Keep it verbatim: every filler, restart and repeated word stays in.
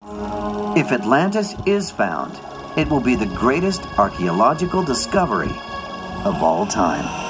If Atlantis is found, it will be the greatest archaeological discovery of all time.